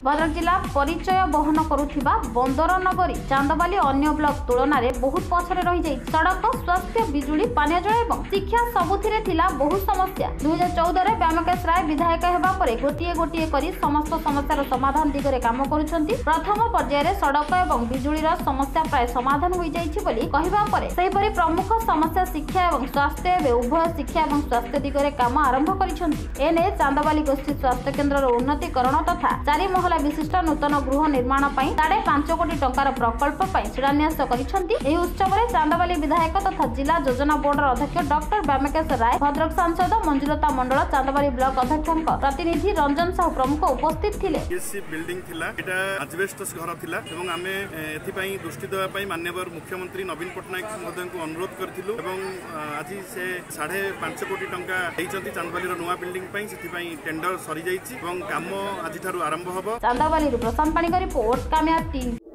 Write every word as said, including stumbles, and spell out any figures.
भद्रक जिला परिचय बहन करुथिबा बंदर नगरी चांदबाली अन्य ब्लॉक तुलन में बहुत पछरे रही जाई। सड़क, स्वास्थ्य, बिजुली, पानीय जल एवं शिक्षा सबुथिरे थिला बहु समस्या। दुई हजार चौदह रे व्यामकेश राय विधायक हेबा परे गोटिए गोटिए करी समस्त समस्यार समाधान दिगरे काम करुछंती। प्रथम पर्याय रे सड़क एवं बिजुलीर समस्या प्राय समाधान होई जाईछि बोली कहिबा परे सेहिपरि प्रमुख समस्या शिक्षा एवं स्वास्थ्य एवं उभय शिक्षा एवं स्वास्थ्य दिगरे काम आरंभ करिछंती। एने चांदबाली गोष्ठी स्वास्थ्य केन्द्र उन्नतीकरण तथा चारि महला विशिष्ट नूतन गृह निर्माण पई साढ़े पांच कोटी टंकार प्रकल्प पई शिलान्यास करिछंती। एही उत्सव रे चांदबाली विधायक तथा जिला योजना बोर्डर अध्यक्ष डॉक्टर व्यामकेश राय, भद्रक सांसद मंजुलता मंडल, चांदबाली ब्लॉक अध्यक्षक प्रतिनिधि रंजन साहू प्रमुख उपस्थित थिले। एसी बिल्डिंग थिला, एटा एस्बेस्टस घर थिला एवं आमे एथि पई दृष्टि देबा पई माननीय मुख्यमंत्री नवीन पटनायक महोदय को अनुरोध करथिलु एवं आज से साढ़े पांच कोटी टंका देइचंती चांदबाली रो नुवा बिल्डिंग पई। सेथि पई टेंडर सरी जाईछि एवं काम आज थारु आरंभ हबो। चांदबाली प्रशांत पाणिका रिपोर्ट कामया टीवी।